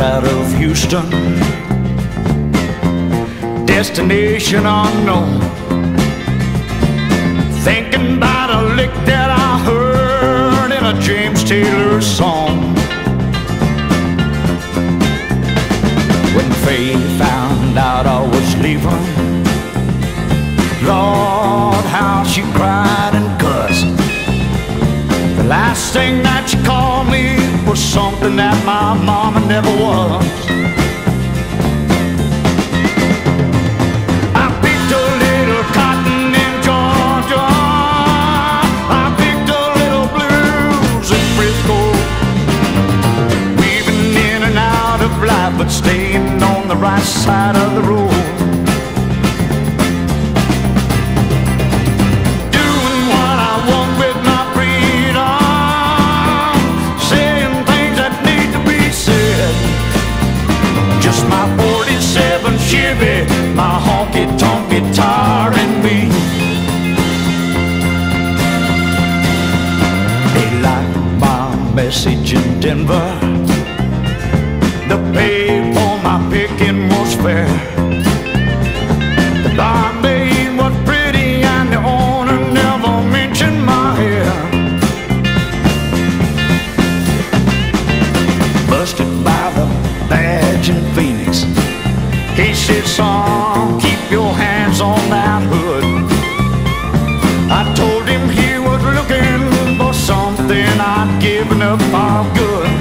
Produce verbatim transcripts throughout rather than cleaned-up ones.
out of Houston, destination unknown. Thinking about a lick that I heard in a James Taylor song. When Faye found out I was leaving, Lord, how she cried and cussed. The last thing that she called me was something that my mama never was. I picked a little cotton in Georgia, I picked a little blues in Frisco, weaving in and out of life, but staying on the right side of the road. My forty-seven Chevy, my honky tonk guitar and me. They liked my message in Denver. The pay for my picking was fair. The barmaid was pretty and the owner never mentioned my hair. Busted by the badge in Phoenix, he said, son, keep your hands on that hood. I told him he was looking for something I'd given up for good.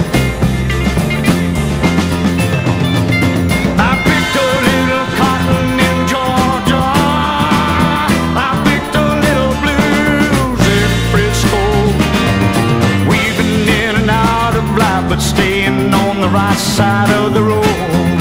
I picked a little cotton in Georgia, I picked a little blues in Frisco, weaving in and out of life, but staying on the right side of the road.